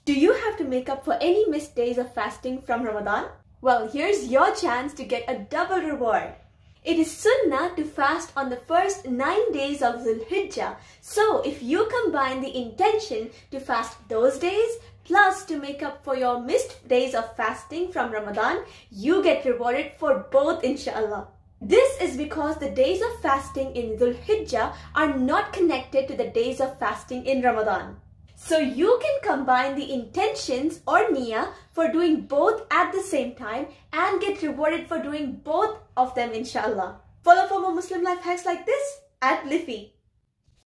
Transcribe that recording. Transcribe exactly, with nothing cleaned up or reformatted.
Do you have to make up for any missed days of fasting from Ramadan? Well, here's your chance to get a double reward. It is sunnah to fast on the first nine days of Dhul Hijjah. So if you combine the intention to fast those days plus to make up for your missed days of fasting from Ramadan, you get rewarded for both, inshallah. This is because the days of fasting in Dhul Hijjah are not connected to the days of fasting in Ramadan. So you can combine the intentions or niyyah for doing both at the same time and get rewarded for doing both of them, inshallah. Follow for more Muslim life hacks like this at Liffy.